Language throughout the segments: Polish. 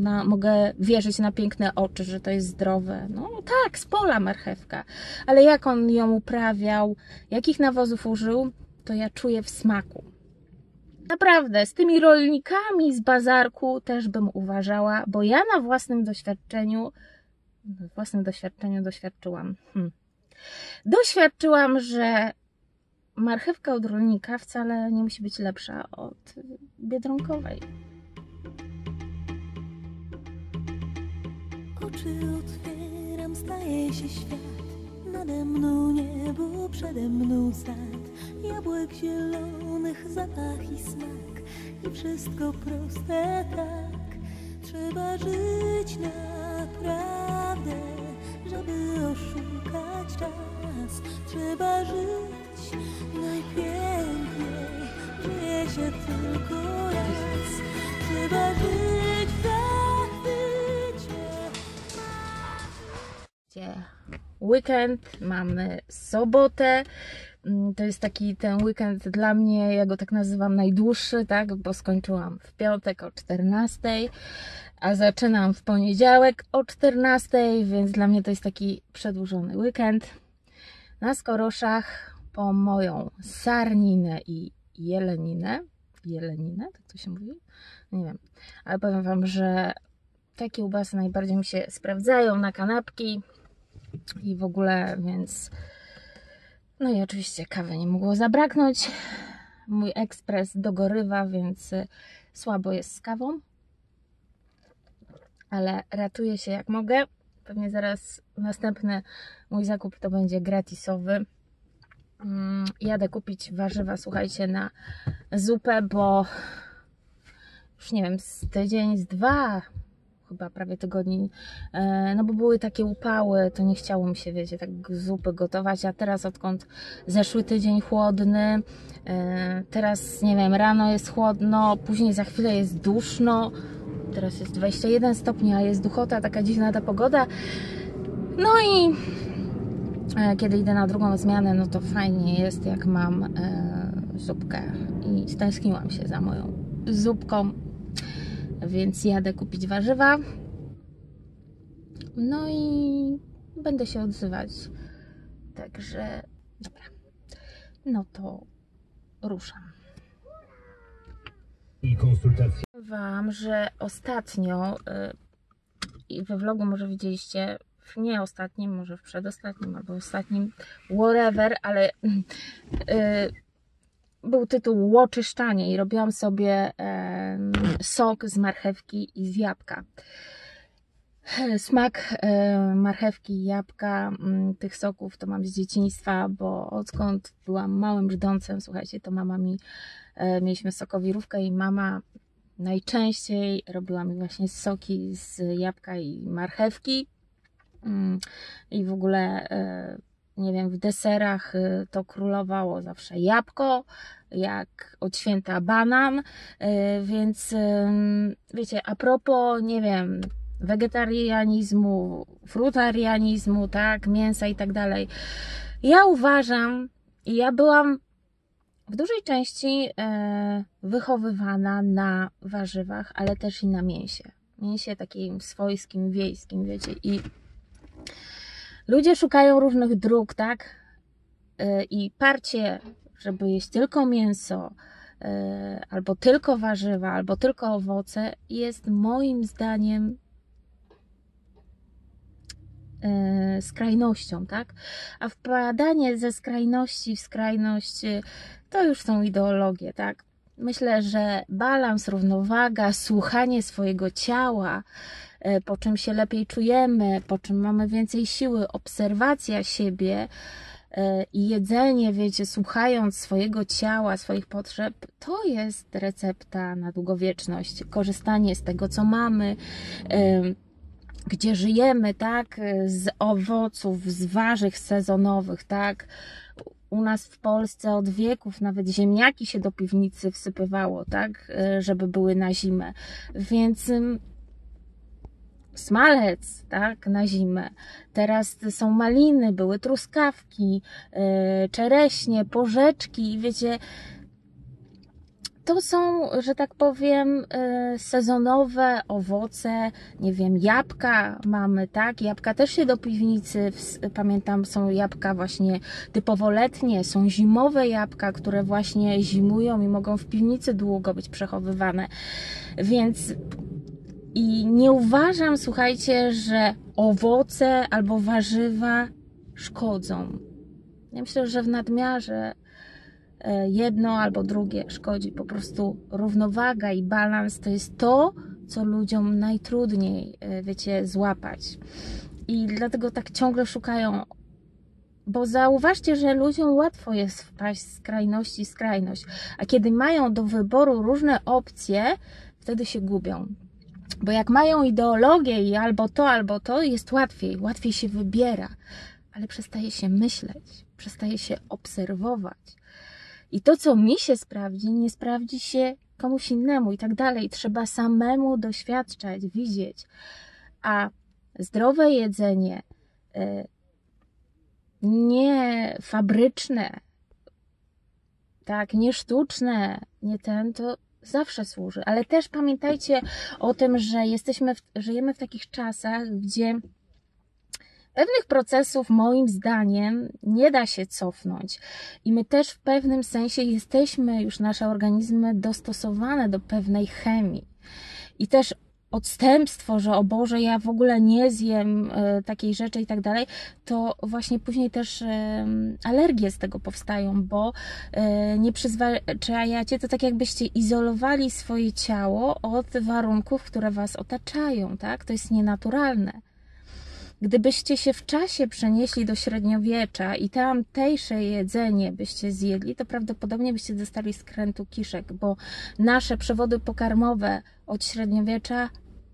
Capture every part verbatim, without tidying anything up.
ona, mogę wierzyć na piękne oczy, że to jest zdrowe. No tak, z pola marchewka. Ale jak on ją uprawiał, jakich nawozów użył, to ja czuję w smaku. Naprawdę, z tymi rolnikami z bazarku też bym uważała, bo ja na własnym doświadczeniu, na własnym doświadczeniu doświadczyłam. Hmm. Doświadczyłam, że marchewka od rolnika wcale nie musi być lepsza od biedronkowej. Oczy otwieram, staje się świat. Nade mną niebo, przede mną sad. Jabłek zielonych, zapach i smak. I wszystko proste tak. Trzeba żyć naprawdę, żeby oszukać czas. Trzeba żyć najpiękniej, żyje się tylko raz. Trzeba żyć w zachwycie. Weekend, mamy sobotę. To jest taki ten weekend dla mnie, ja go tak nazywam, najdłuższy, tak? Bo skończyłam w piątek o czternastej, a zaczynam w poniedziałek o czternastej, więc dla mnie to jest taki przedłużony weekend. Na Skoroszach po moją sarninę i jeleninę. Jeleninę? Tak to się mówi? Nie wiem. Ale powiem Wam, że te kiełbasy najbardziej mi się sprawdzają na kanapki i w ogóle, więc... No i oczywiście kawy nie mogło zabraknąć. Mój ekspres dogorywa, więc słabo jest z kawą. Ale ratuję się jak mogę. Pewnie zaraz następny mój zakup to będzie gratisowy. Jadę kupić warzywa, słuchajcie, na zupę, bo już nie wiem, z tydzień, z dwa chyba prawie tygodni, no bo były takie upały, to nie chciało mi się, wiecie, tak zupy gotować, a teraz odkąd zeszły tydzień chłodny, teraz, nie wiem, rano jest chłodno, później za chwilę jest duszno, teraz jest dwadzieścia jeden stopni, a jest duchota, taka dziwna ta pogoda, no i kiedy idę na drugą zmianę, no to fajnie jest, jak mam zupkę i stęskniłam się za moją zupką, więc jadę kupić warzywa. No i będę się odzywać. Także dobra. No to ruszam. I konsultacje. Wam, że ostatnio i we vlogu może widzieliście, nie ostatnim, może w przedostatnim albo ostatnim, whatever, ale yy, był tytuł łoczyszczanie i robiłam sobie e, sok z marchewki i z jabłka. Smak e, marchewki i jabłka, m, tych soków to mam z dzieciństwa, bo odkąd byłam małym brzdącem, słuchajcie, to mama mi, e, mieliśmy sokowirówkę i mama najczęściej robiła mi właśnie soki z jabłka i marchewki. Mm, I w ogóle... E, nie wiem, w deserach to królowało zawsze jabłko, jak od święta banan, więc wiecie, a propos, nie wiem, wegetarianizmu, frutarianizmu, tak, mięsa i tak dalej, ja uważam, i ja byłam w dużej części wychowywana na warzywach, ale też i na mięsie, mięsie takim swojskim, wiejskim, wiecie, i ludzie szukają różnych dróg, tak? I parcie, żeby jeść tylko mięso, albo tylko warzywa, albo tylko owoce, jest moim zdaniem skrajnością, tak? A wpadanie ze skrajności w skrajność to już są ideologie, tak? Myślę, że balans, równowaga, słuchanie swojego ciała, po czym się lepiej czujemy, po czym mamy więcej siły, obserwacja siebie i jedzenie, wiecie, słuchając swojego ciała, swoich potrzeb, to jest recepta na długowieczność. Korzystanie z tego, co mamy, gdzie żyjemy, tak, z owoców, z warzyw sezonowych, tak. U nas w Polsce od wieków nawet ziemniaki się do piwnicy wsypywało, tak, żeby były na zimę. Więc smalec, tak, na zimę. Teraz są maliny, były truskawki, czereśnie, porzeczki i wiecie, to są, że tak powiem, sezonowe owoce, nie wiem, jabłka mamy, tak? Jabłka też się do piwnicy, pamiętam, są jabłka właśnie typowo letnie, są zimowe jabłka, które właśnie zimują i mogą w piwnicy długo być przechowywane. Więc i nie uważam, słuchajcie, że owoce albo warzywa szkodzą. Ja myślę, że w nadmiarze jedno albo drugie szkodzi. Po prostu równowaga i balans to jest to, co ludziom najtrudniej, wiecie, złapać. I dlatego tak ciągle szukają, bo zauważcie, że ludziom łatwo jest wpaść z skrajności w skrajność, a kiedy mają do wyboru różne opcje, wtedy się gubią. Bo jak mają ideologię i albo to, albo to, jest łatwiej, łatwiej się wybiera, ale przestaje się myśleć, przestaje się obserwować. I to, co mi się sprawdzi, nie sprawdzi się komuś innemu i tak dalej. Trzeba samemu doświadczać, widzieć. A zdrowe jedzenie, nie fabryczne, tak, nie sztuczne, nie ten, to zawsze służy. Ale też pamiętajcie o tym, że jesteśmy w, żyjemy w takich czasach, gdzie pewnych procesów, moim zdaniem, nie da się cofnąć. I my też w pewnym sensie jesteśmy, już nasze organizmy, dostosowane do pewnej chemii. I też odstępstwo, że o Boże, ja w ogóle nie zjem y, takiej rzeczy i tak dalej, to właśnie później też y, alergie z tego powstają, bo y, nie przyzwyczajacie, to tak jakbyście izolowali swoje ciało od warunków, które was otaczają, tak? To jest nienaturalne. Gdybyście się w czasie przenieśli do średniowiecza i tamtejsze jedzenie byście zjedli, to prawdopodobnie byście dostali skrętu kiszek, bo nasze przewody pokarmowe od średniowiecza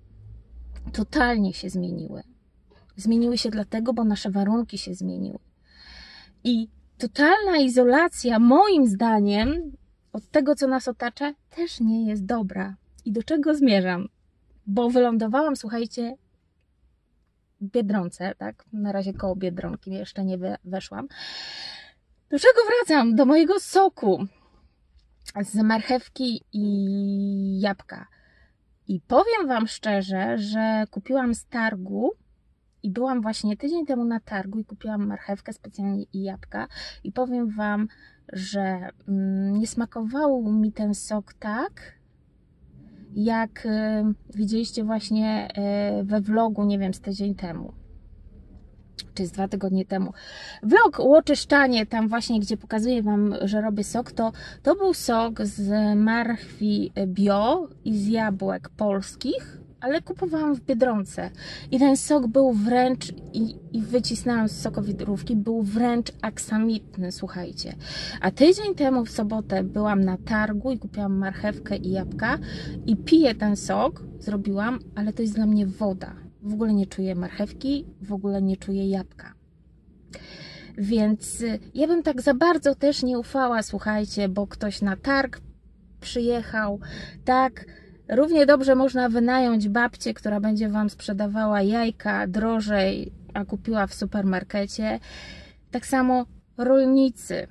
totalnie się zmieniły. Zmieniły się dlatego, bo nasze warunki się zmieniły. I totalna izolacja, moim zdaniem, od tego, co nas otacza, też nie jest dobra. I do czego zmierzam? Bo wylądowałam, słuchajcie, w Biedronce, tak? Na razie koło Biedronki jeszcze nie weszłam. Do czego wracam? Do mojego soku z marchewki i jabłka. I powiem wam szczerze, że kupiłam z targu i byłam właśnie tydzień temu na targu i kupiłam marchewkę specjalnie i jabłka. I powiem wam, że mm, nie smakował mi ten sok tak, jak y, widzieliście właśnie y, we vlogu, nie wiem, z tydzień temu, czy z dwa tygodnie temu. Vlog Łoczyszczanie, tam właśnie, gdzie pokazuję wam, że robię sok, to, to był sok z marchwi bio i z jabłek polskich, ale kupowałam w Biedronce. I ten sok był wręcz, i, i wycisnęłam z sokowidrówki, był wręcz aksamitny, słuchajcie. A tydzień temu w sobotę byłam na targu i kupiłam marchewkę i jabłka i piję ten sok, zrobiłam, ale to jest dla mnie woda. W ogóle nie czuję marchewki, w ogóle nie czuję jabłka. Więc ja bym tak za bardzo też nie ufała, słuchajcie, bo ktoś na targ przyjechał, tak. Równie dobrze można wynająć babcię, która będzie wam sprzedawała jajka drożej, a kupiła w supermarkecie. Tak samo rolnicy.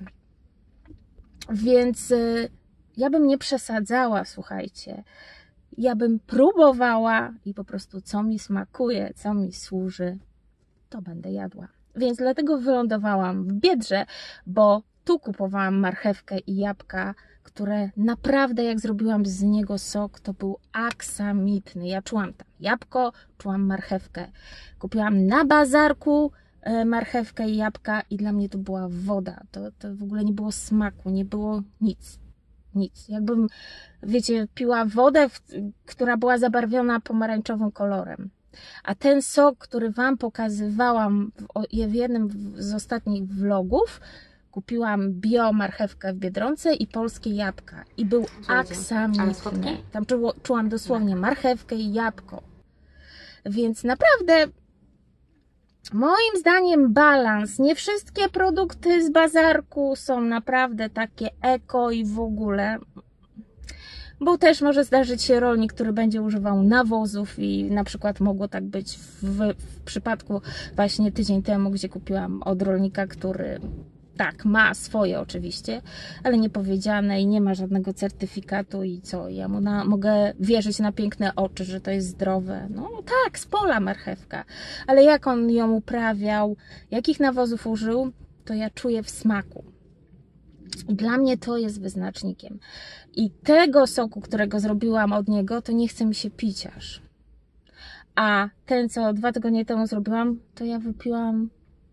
Więc ja bym nie przesadzała, słuchajcie. Ja bym próbowała i po prostu co mi smakuje, co mi służy, to będę jadła. Więc dlatego wylądowałam w Biedrze, bo tu kupowałam marchewkę i jabłka, które naprawdę, jak zrobiłam z niego sok, to był aksamitny. Ja czułam tam jabłko, czułam marchewkę. Kupiłam na bazarku marchewkę i jabłka i dla mnie to była woda. To, to w ogóle nie było smaku, nie było nic. Nic. Jakbym, wiecie, piła wodę, która była zabarwiona pomarańczowym kolorem. A ten sok, który wam pokazywałam w jednym z ostatnich vlogów, kupiłam bio marchewkę w Biedronce i polskie jabłka. I był aksamitny. Tam czuło, czułam dosłownie marchewkę i jabłko. Więc naprawdę, moim zdaniem, balans. Nie wszystkie produkty z bazarku są naprawdę takie eko i w ogóle. Bo też może zdarzyć się rolnik, który będzie używał nawozów i na przykład mogło tak być w, w przypadku właśnie tydzień temu, gdzie kupiłam od rolnika, który tak, ma swoje oczywiście, ale nie powiedziane i nie ma żadnego certyfikatu i co, ja mu na, mogę wierzyć na piękne oczy, że to jest zdrowe. No tak, z pola marchewka, ale jak on ją uprawiał, jakich nawozów użył, to ja czuję w smaku. I dla mnie to jest wyznacznikiem. I tego soku, którego zrobiłam od niego, to nie chce mi się pić aż. A ten, co dwa tygodnie temu zrobiłam, to ja wypiłam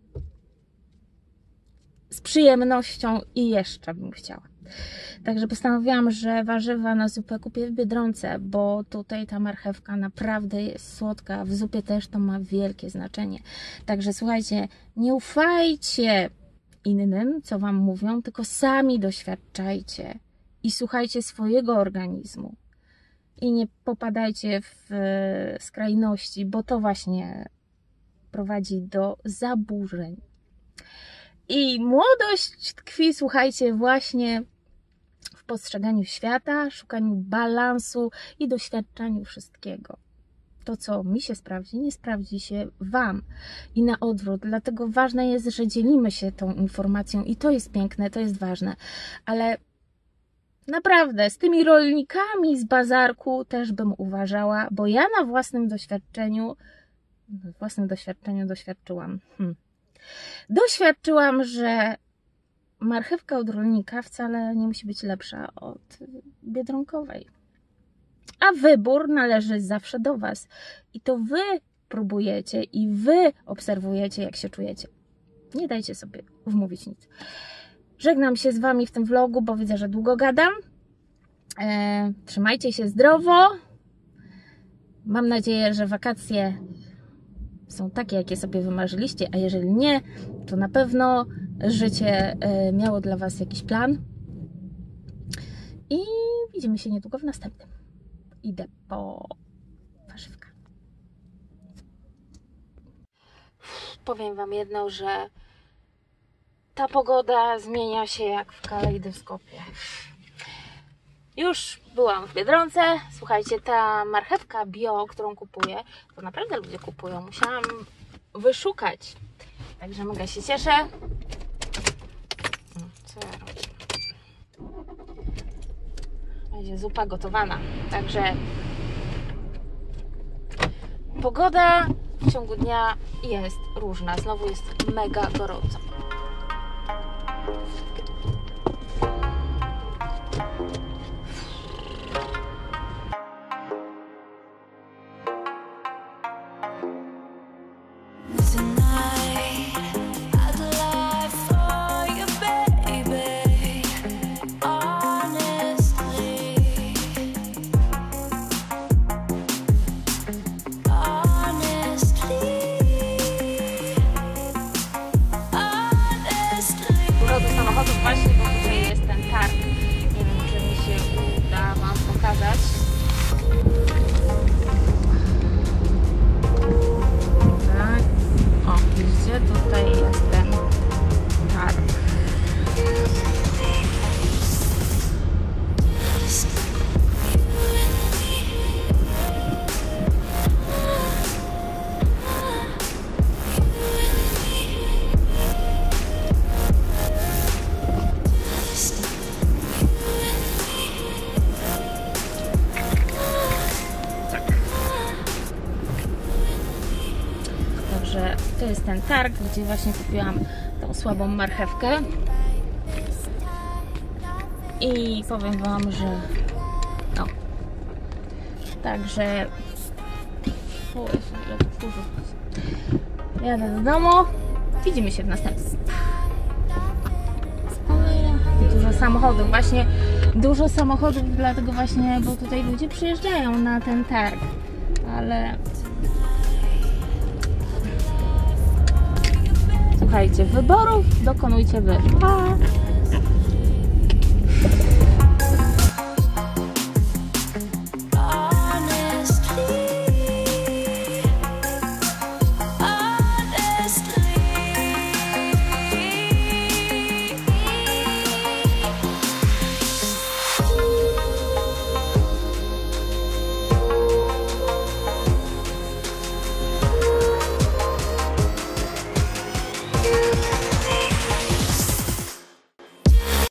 z przyjemnością i jeszcze bym chciała. Także postanowiłam, że warzywa na zupę kupię w Biedronce, bo tutaj ta marchewka naprawdę jest słodka. W zupie też to ma wielkie znaczenie. Także słuchajcie, nie ufajcie innym, co wam mówią, tylko sami doświadczajcie i słuchajcie swojego organizmu. I nie popadajcie w skrajności, bo to właśnie prowadzi do zaburzeń. I młodość tkwi, słuchajcie, właśnie w postrzeganiu świata, szukaniu balansu i doświadczaniu wszystkiego. To, co mi się sprawdzi, nie sprawdzi się wam. I na odwrót. Dlatego ważne jest, że dzielimy się tą informacją i to jest piękne, to jest ważne. Ale naprawdę, z tymi rolnikami z bazarku też bym uważała, bo ja na własnym doświadczeniu, na własnym doświadczeniu doświadczyłam. Hmm. Doświadczyłam, że marchewka od rolnika wcale nie musi być lepsza od biedronkowej. A wybór należy zawsze do was. I to wy próbujecie i wy obserwujecie, jak się czujecie. Nie dajcie sobie wmówić nic. Żegnam się z wami w tym vlogu, bo widzę, że długo gadam. E, trzymajcie się zdrowo. Mam nadzieję, że wakacje są takie, jakie sobie wymarzyliście, a jeżeli nie, to na pewno życie miało dla was jakiś plan. I widzimy się niedługo w następnym. Idę po warzywka. Powiem wam jedno, że ta pogoda zmienia się jak w kalejdoskopie. Już byłam w Biedronce. Słuchajcie, ta marchewka bio, którą kupuję, to naprawdę ludzie kupują. Musiałam wyszukać. Także mega się cieszę. Co ja robię? Będzie zupa gotowana. Także pogoda w ciągu dnia jest różna. Znowu jest mega gorąco. Do samochodów właśnie, bo tutaj jest ten targ. Nie wiem, czy mi się uda wam pokazać. Tak. O, widzicie? Tutaj jest ten targ. To jest ten targ, gdzie właśnie kupiłam tą słabą marchewkę i powiem wam, że no, także o, ile tu kurzu. Jadę do domu, widzimy się w następnym. Dużo samochodów, właśnie dużo samochodów, dlatego właśnie, bo tutaj ludzie przyjeżdżają na ten targ, ale słuchajcie, wyborów dokonujcie wy. Pa!